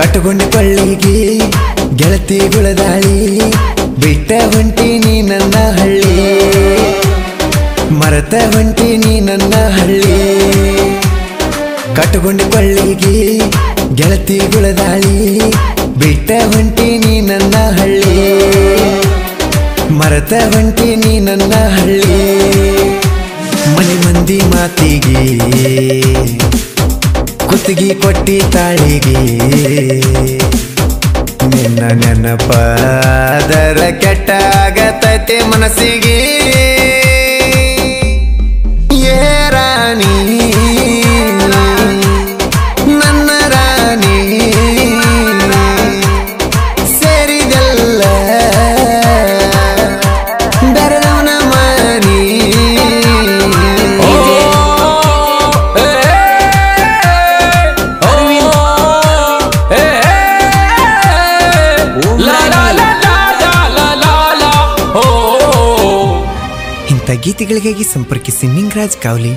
ಕಟ್ಟುಕೊಂಡ ಕೊಳ್ಳಿಗೆ ಗೆಳತಿಗಳ ದಾಳಿ ಬಿಟ್ಟ ಹೊಂಟೀನಿ ನನ್ನ ಹಳ್ಳಿ ಮರೆತ ಹೊಂಟೀನಿ ನನ್ನ ಹಳ್ಳಿ ಕಟ್ಟುಕೊಂಡ ಕೊಳ್ಳಿಗೆ ಗೆಳತಿಗಳ ದಾಳಿ ಬಿಟ್ಟ ಹೊಂಟೀನಿ ನನ್ನ ಹಳ್ಳಿ ಮರೆತ ಹೊಂಟೀನಿ ನನ್ನ ಹಳ್ಳಿ ಮನೆ ಮಂದಿ ಮಾತಿಗೆ ಕುತ್ತಿಗೆ ಕೊಟ್ಟಿ ತಾಳಿಗೆ ನಿನ್ನ ನೆನಪಾದರ ಕೆಟ್ಟ ಆಗತೈತೆ ಮನಸ್ಸಿಗೆ ಏ ರಾಣಿ ನನ್ನ ರಾಣಿ ಸೇರಿದಲ್ಲ ಬೆರಳವನ ಮನಿ ಇಂಥ ಗೀತೆಗಳಿಗಾಗಿ ಸಂಪರ್ಕಿಸಿ ನಿಂಗರಾಜ್ ಕಾವಲಿ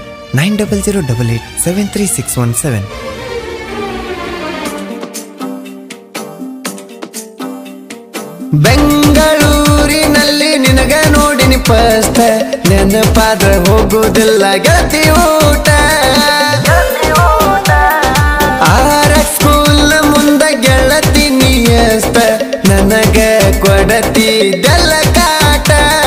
9008873617. ಬೆಂಗಳೂರಿನಲ್ಲಿ ನಿನಗ ನೋಡಿನಿ ಫಸ್ಟ್ ನೆನಪಾದ್ರ ಹೋಗುದಿಲ್ಲ ಗೆಳತಿ ಊಟ ಆರ ಸ್ಕೂಲ್ ಮುಂದ ಗೆಳತಿ ನೀಯಸ್ತ ನನಗ ಕೊಡತಿದ್ದೆಲ್ಲ ಕಾಟ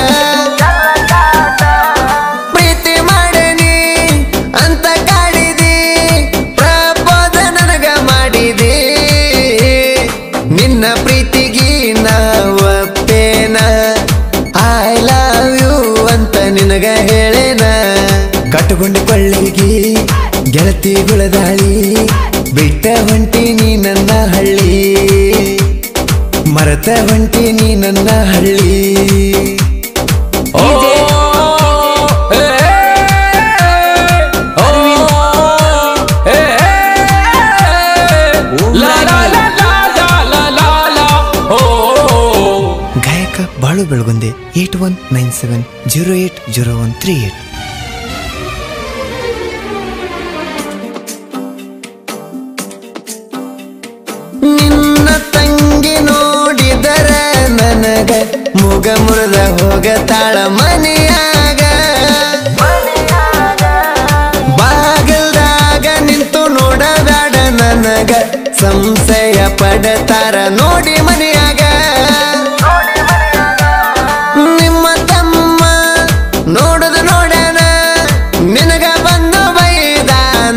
ಪ್ರೀತಿ ಮಾಡನಿ ಅಂತ ಕಾಡಿದಿ ಪ್ರಪೋದ ನನಗ ಮಾಡಿದಿ ನಿನ್ನ ಪ್ರೀತಿಗೆ ನಾವಪ್ಪೇನ ಐ ಲವ್ ಯು ಅಂತ ನಿನಗ ಹೇಳೇನ ಕಟ್ಟುಕೊಂಡ ಕೊಳ್ಳಿಗೆ ಗೆಳತಿಗಳ ದಾಳಿ ಬಿಟ್ಟ ಹೊಂಟೀನಿ ನನ್ನ ಹಳ್ಳಿ ಮರೆತ ಹೊಂಟೀನಿ ನನ್ನ ಹಳ್ಳಿ ಗಾಯಕ ಬಾಳು ಬೆಳಗುಂದೆ 8197080138. ನಿನ್ನ ತಂಗಿ ನೋಡಿದರ ನನಗ ಮುಗ ಮುರಿದ ಹೋಗತಾಳ ಮನೆಯಾಗ ಬಾಗಲ್ದಾಗ ನಿಂತು ನೋಡಬೇಡ ನನಗ ಸಂಶಯ ಪಡತಾರ ನೋಡಿ ಮನೆಯಾಗ ನಿಮ್ಮ ತಮ್ಮ ನೋಡುದು ನೋಡಣ ನಿನಗ ಬಂದು ಬೈದಾನ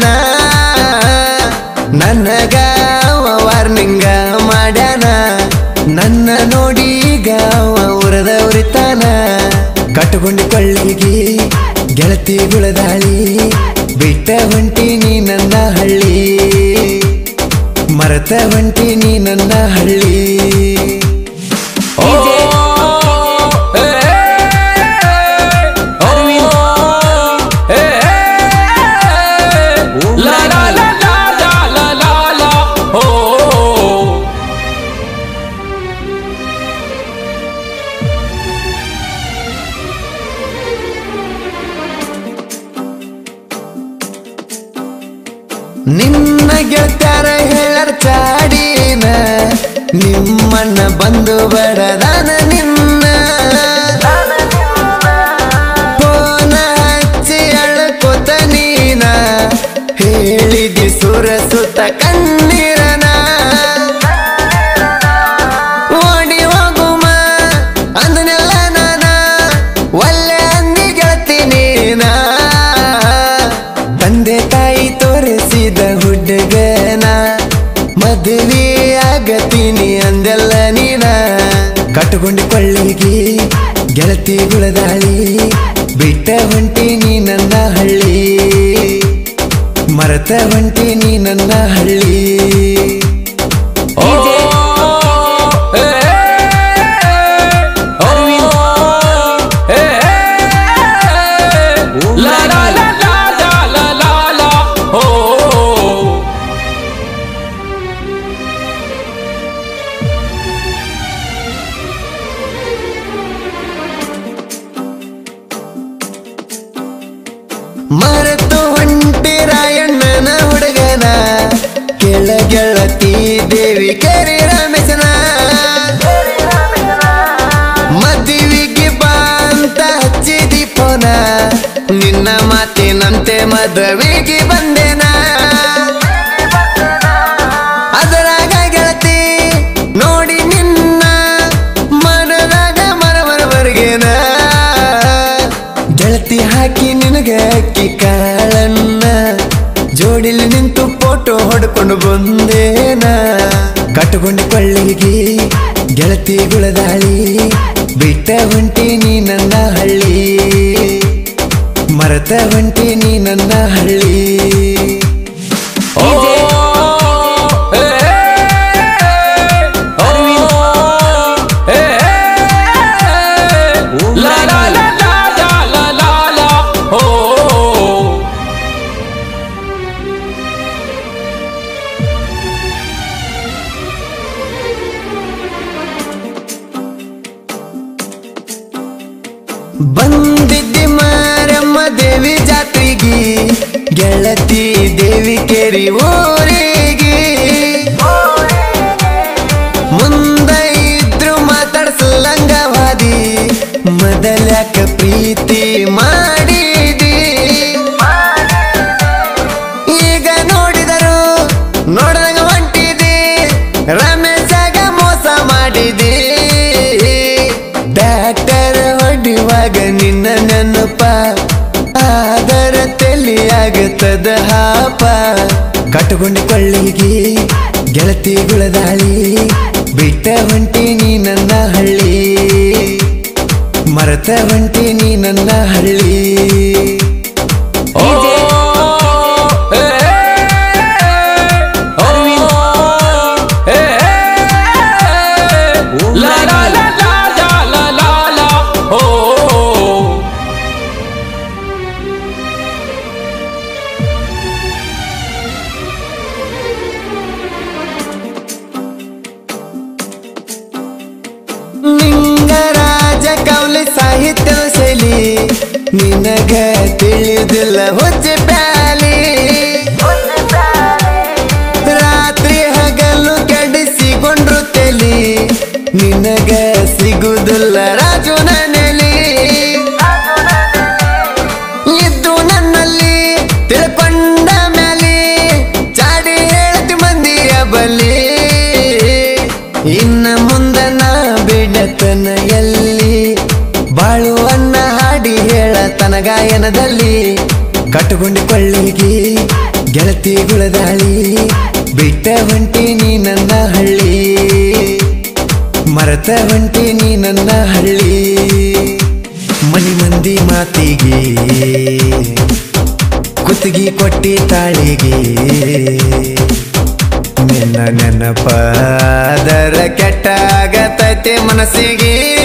ನನಗ ವಾರ್ನಿಂಗ ಮಾಡ್ಯಾನ ನನ್ನ ನೋಡಿ ಉರದ ಉರಿತಾನ ಕಟ್ಟುಕೊಂಡ ಕೊಳ್ಳಿಗೆ ಗೆಳತಿಗಳ ದಾಳಿ ಬಿಟ್ಟ ಹೊಂಟೀನಿ ನನ್ನ ಹಳ್ಳಿ ಮರೆತ ಹೊಂಟೀನಿ ನನ್ನ ಹಳ್ಳಿ ನಿನ್ನ ಗೆಳತ್ಯಾರ ಹೇಳರ್ ಚಾಡಿನ ನಿಮ್ಮನ್ನ ಬಂದು ಬಡದಾನ ನಿನ್ನ ಫೋನ ಹಚ್ಚಿ ಅಳ್ಕೋತ ನೀನ ಹೇಳಿದಿ ಸುರ ಸುತ್ತ ಕಣ್ಣೀರನ ಓಡಿ ಹೋಗುಮ ಅಂದನೆಲ್ಲ ನಾನ ಒಳ್ಳೆ ಅಂದಿ ಗೆಳತಿ ನೀನ ತಂದೆ ತಾಯಿ ತೋರಿಸಿದ ಹುಡುಗನ ಮದುವೆ ಆಗತೀನಿ ಅಂದೆಲ್ಲ ನೀನ ಕಟ್ಟುಕೊಂಡ ಕೊಳ್ಳಿಗೆ ಗೆಳತಿಗಳ ದಾಳಿ ಬಿಟ್ಟ ಹೊಂಟೀನಿ ನನ್ನ ಹಳ್ಳಿ ಮರೆತ ಹೊಂಟೀನಿ ನನ್ನ ಹಳ್ಳಿ ಮರೆತು ಹೊಂಟಿ ರಾಯಣ್ಣನ ಹುಡುಗನ ಕೆಳ ಗೆಳತಿ ದೇವಿ ದೇವಿ ಕೆರೆ ರಮೇಶನ ಮದುವೆಗೆ ಬಾ ಅಂತ ಹಚ್ಚಿದಿ ಫೋನ ನಿನ್ನ ಮಾತಿನಂತೆ ಮದುವೆಗೆ ಬಂದೇನ ಅದರಾಗ ಗೆಳತಿ ನೋಡಿ ನಿನ್ನ ಮನದಾಗ ಮರವರೆಗೇನ ಗೆಳತಿ ಹಾಕಿ ನಿನಗ ಅಕ್ಕಿ ಕಾಳನ್ನ ಜೋಡಿಲಿ ನಿಂತು ಫೋಟೋ ಹೊಡ್ಕೊಂಡು ಬಂದೇನ ಕಟ್ಟುಕೊಂಡು ಕೊಳ್ಳಿಗೆ ಗೆಳತಿ ಗುಳದಾಳಿ ಬಿಟ್ಟ ಹೊಂಟೀನಿ ನನ್ನ ಹಳ್ಳಿ ಮರೆತ ಹೊಂಟೀನಿ ನನ್ನ ಹಳ್ಳಿ ಬಂದಿದ್ದಿ ಮಾರಮ್ಮ ದೇವಿ ಜಾತ್ರೆಗೆ ಗೆಳತಿ ದೇವಿ ಕೆರಿ ಊರಿಗೆ ಮುಂದೆ ಇದ್ರು ಮಾತಾಡ್ಸಲಂಗವಾದಿ ಮೊದಲ್ಯಾಕ ಪ್ರೀತಿ ಮಾಡಿದಿ ಈಗ ನೋಡಿದರು ನೋಡ್ದಂಗ ಹೊಂಟಿದಿ ರಮೇಶಾಗ ಮೋಸ ಮಾಡಿದಿ ಡಾಕ್ಟರ್ ಹೊಡಿವಾಗ ನಿನ್ನ ನೆನಪ ಆದರ ತಲೆಯಾಗುತ್ತದ ಹಾಪ ಕಟ್ಟುಕೊಂಡು ಕೊಳ್ಳಿಗೆ ಗೆಳತಿ ಗುಳದಾಳಿ ಬಿಟ್ಟ ಹೊಂಟೀನಿ ನನ್ನ ಹಳ್ಳಿ ಮರೆತ ಹೊಂಟೀನಿ ನನ್ನ ಹಳ್ಳಿ ಲಿಂಗರಾಜ ಕೌಲಿ ಸಾಹಿತ್ಯ ಶೈಲಿ ನಿನಗ ತಿಳಿದಿಲ್ಲ ಹುಚ್ಚ ಪ್ಯಾಲಿ ರಾತ್ರಿ ಹಗಲು ಕೆಡಿಸಿಕೊಂಡ್ರು ತಲಿ ನಿನಗ ಸಿಗುದಿಲ್ಲ ರಾಜು ನೆಲಿ ಇದ್ದು ನನ್ನಲ್ಲಿ ತಿಳ್ಕೊಂಡ ಮ್ಯಾಲಿ ಚಾಡಿ ಹೇಳ್ತಿ ಮಂದಿಯ ಬಲಿ ಇನ್ನ ಮುಂದ ನಾ ಬಿಡತನ ಎಲ್ಲಿ ಬಾಳುವನ್ನ ಹಾಡಿ ಹೇಳತನ ಗಾಯನದಲ್ಲಿ ಕಟ್ಟುಕೊಂಡು ಕೊಳ್ಳಿಗೆ ಗೆಳತಿ ಗುಳದಾಳಿ ಬಿಟ್ಟ ಹೊಂಟೀನಿ ನನ್ನ ಹಳ್ಳಿ ಮರೆತ ಹೊಂಟೀನಿ ನನ್ನ ಹಳ್ಳಿ ಮನಿ ಮಂದಿ ಮಾತಿಗೆ ಕುತ್ತಿಗೆ ಕೊಟ್ಟಿ ತಾಳಿಗೆ ನಿನ್ನ ನೆನಪಾದರ ಕೆಟ್ಟಾಗತೈತೆ ಮನಸ್ಸಿಗೆ